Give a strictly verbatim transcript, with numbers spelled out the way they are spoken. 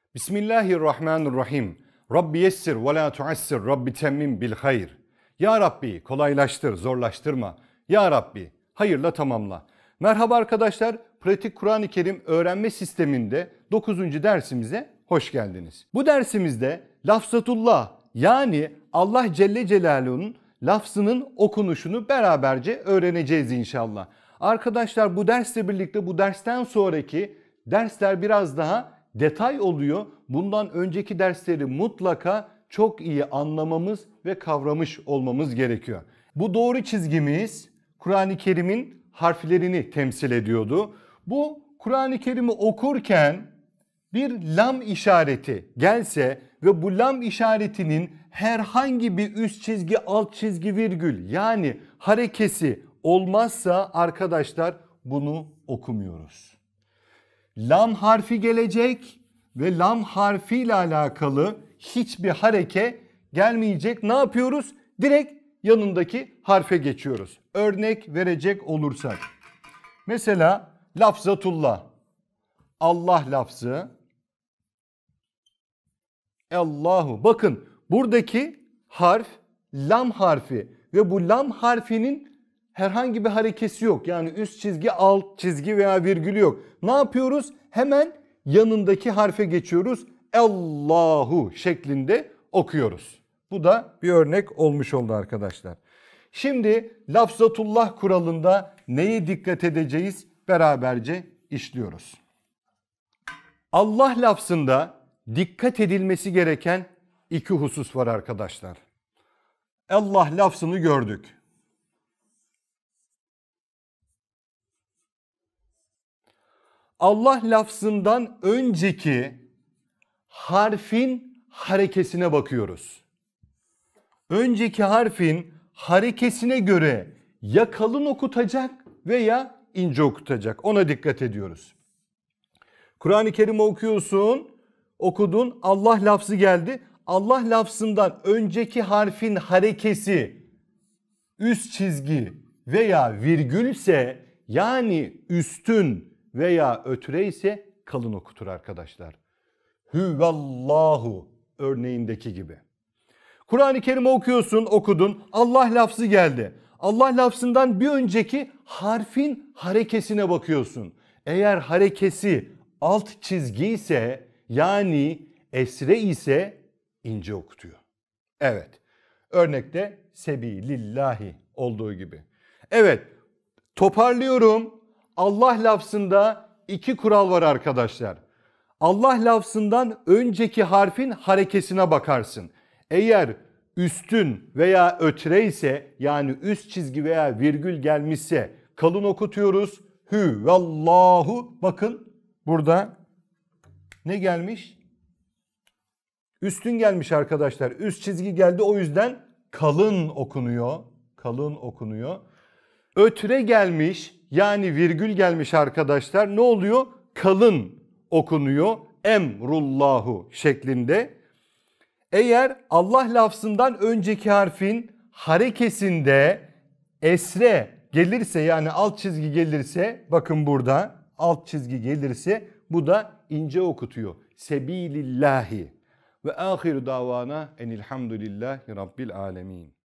Bismillahirrahmanirrahim. Rabbi yessir ve la tuassir. Rabbi temmim bil hayr. Ya Rabbi kolaylaştır, zorlaştırma. Ya Rabbi hayırla tamamla. Merhaba arkadaşlar. Pratik Kur'an-ı Kerim öğrenme sisteminde dokuzuncu dersimize hoş geldiniz. Bu dersimizde lafzatullah yani Allah Celle Celaluhu'nun lafzının okunuşunu beraberce öğreneceğiz inşallah. Arkadaşlar bu dersle birlikte bu dersten sonraki dersler biraz daha detay oluyor. Bundan önceki dersleri mutlaka çok iyi anlamamız ve kavramış olmamız gerekiyor. Bu doğru çizgimiz Kur'an-ı Kerim'in harflerini temsil ediyordu. Bu Kur'an-ı Kerim'i okurken bir lam işareti gelse ve bu lam işaretinin herhangi bir üst çizgi, alt çizgi, virgül yani harekesi olmazsa arkadaşlar bunu okumuyoruz. Lam harfi gelecek ve lam harfiyle alakalı hiçbir hareke gelmeyecek. Ne yapıyoruz? Direkt yanındaki harfe geçiyoruz. Örnek verecek olursak. Mesela lafzatullah. Allah lafzı. Allahu. Bakın buradaki harf lam harfi ve bu lam harfinin herhangi bir harekesi yok. Yani üst çizgi, alt çizgi veya virgülü yok. Ne yapıyoruz? Hemen yanındaki harfe geçiyoruz. Allahu şeklinde okuyoruz. Bu da bir örnek olmuş oldu arkadaşlar. Şimdi lafzatullah kuralında neye dikkat edeceğiz? Beraberce işliyoruz. Allah lafzında dikkat edilmesi gereken iki husus var arkadaşlar. Allah lafzını gördük. Allah lafzından önceki harfin harekesine bakıyoruz. Önceki harfin harekesine göre ya kalın okutacak veya ince okutacak. Ona dikkat ediyoruz. Kur'an-ı Kerim okuyorsun, okudun, Allah lafzı geldi. Allah lafzından önceki harfin harekesi üst çizgi veya virgülse yani üstün veya ötüre ise kalın okutur arkadaşlar. Hüvallahu örneğindeki gibi. Kur'an-ı Kerim okuyorsun, okudun. Allah lafzı geldi. Allah lafzından bir önceki harfin harekesine bakıyorsun. Eğer harekesi alt çizgi ise yani esre ise ince okutuyor. Evet. Örnekte sebilillahi olduğu gibi. Evet. Toparlıyorum. Allah lafzında iki kural var arkadaşlar. Allah lafzından önceki harfin harekesine bakarsın. Eğer üstün veya ötre ise yani üst çizgi veya virgül gelmişse kalın okutuyoruz. Hü vallahu bakın burada ne gelmiş? Üstün gelmiş arkadaşlar. Üst çizgi geldi o yüzden kalın okunuyor. Kalın okunuyor. Ötre gelmiş yani virgül gelmiş arkadaşlar. Ne oluyor? Kalın okunuyor. Emrullahu şeklinde. Eğer Allah lafzından önceki harfin harekesinde esre gelirse yani alt çizgi gelirse bakın burada alt çizgi gelirse bu da ince okutuyor. Sebilillahi ve ahiru davana enilhamdülillahi rabbil alemin.